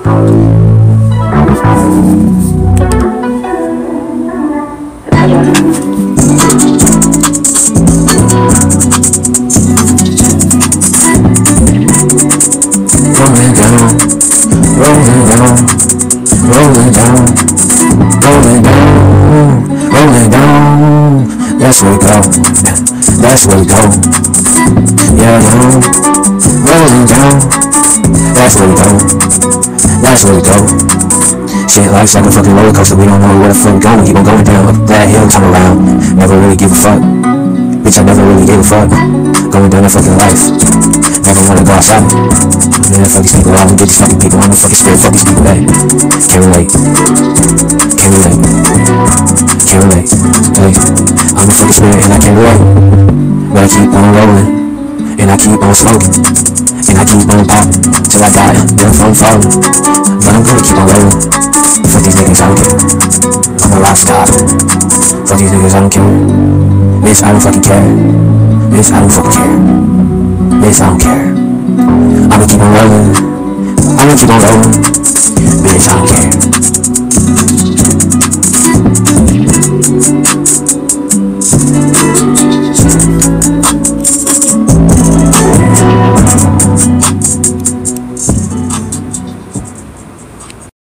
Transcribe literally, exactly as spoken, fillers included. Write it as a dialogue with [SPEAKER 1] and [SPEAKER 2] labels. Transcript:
[SPEAKER 1] Rolling down, rolling down, rolling down, rolling down, rolling down. That's where we go, that's where we go. Yeah, down, rolling down. That's where we go, that's where we go. Shit, life's like a fucking roller coaster. We don't know where the fuck we're going. Keep on going down, up that hill, turn around. Never really give a fuck. Bitch, I never really gave a fuck. Going down that fucking life. Never wanna go outside. Man, fuck these people out and get these fucking people on the fucking spirit. Fuck these people, hey. Can't relate. Can't relate. Can't relate. Hey, I'm the fucking spirit and I can't relate. But I keep on rolling. And I keep on smoking. And I keep on popping. Till I die, then I'm falling. But I'm gonna keep on rolling. Fuck these niggas, I don't care. I'm a rock star. Fuck these niggas, I don't care. Bitch, I don't fucking care. Bitch, I don't fucking care. Bitch, I don't care. I'ma keep on rolling. I'ma keep on rolling. Bitch, I don't care.